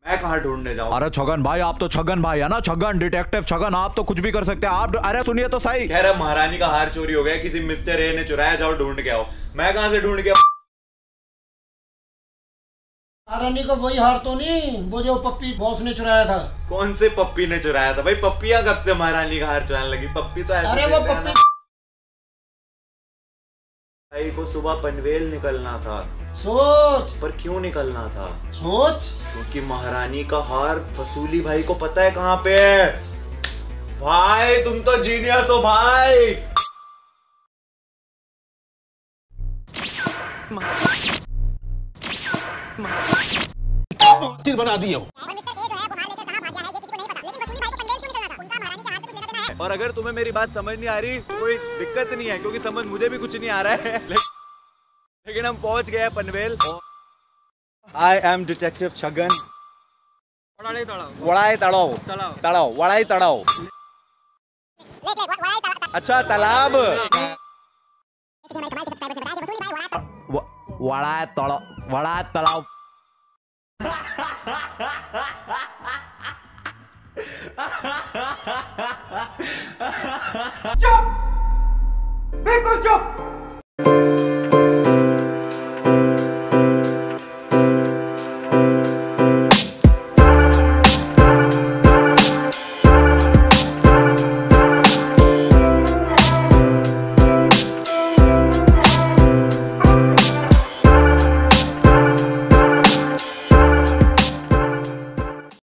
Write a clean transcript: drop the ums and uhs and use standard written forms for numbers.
मैं कहाँ ढूंढने जाऊँ? अरे छगन भाई, आप तो छगन भाई है ना, छगन डिटेक्टिव छगन, आप तो कुछ भी कर सकते हैं आप। अरे सुनिए तो सही, कह रहा महारानी का हार चोरी हो गया, किसी मिस्टर ए ने चुराया, जाओ ढूंढ के आओ। मैं कहाँ से ढूंढ के? महारानी का वही हार तो नहीं, वो जो पप्पी बॉस ने चुराया था। कौन से पप्पी ने चुराया था भाई? पप्पियां कब से महारानी का हार चुराने लगी? पप्पी तो ऐसे अरे वो देते हैं ना। पप्पी भाई को सुबह पनवेल निकलना था। सोच। पर क्यों निकलना था? सोच। क्योंकि महारानी का हार वसूली भाई को पता है कहाँ पे है। भाई तुम तो जीनियस हो भाई। बना दिए हो। और अगर तुम्हें मेरी बात समझ नहीं आ रही कोई दिक्कत नहीं है, क्योंकि समझ मुझे भी कुछ नहीं आ रहा है। लेकिन हम पहुंच गए हैं Panvel. I am detective Chhagan. वड़ाई तड़ाव तड़ाव वड़ाई तड़ाव। अच्छा तालाब। वड़ाई तड़ाव वड़ाई तड़ाव। चुप, बिल्कुल चुप।